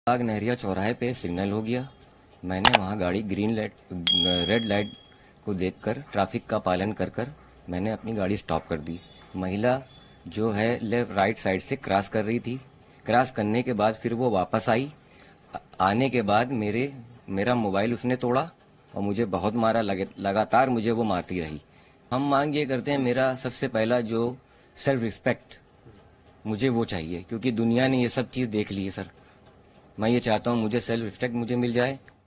बाग नहरिया चौराहे पे सिग्नल हो गया। मैंने वहाँ गाड़ी रेड लाइट को देखकर ट्रैफिक का पालन कर कर मैंने अपनी गाड़ी स्टॉप कर दी। महिला जो है लेफ्ट राइट साइड से क्रॉस कर रही थी। क्रॉस करने के बाद फिर वो वापस आई। आने के बाद मेरा मोबाइल उसने तोड़ा और मुझे बहुत मारा। लगातार मुझे वो मारती रही। हम मांग ये करते हैं, मेरा सबसे पहला जो सेल्फ रिस्पेक्ट मुझे वो चाहिए, क्योंकि दुनिया ने ये सब चीज़ देख ली है सर। मैं ये चाहता हूँ मुझे सेल्फ रिस्पेक्ट मुझे मिल जाए।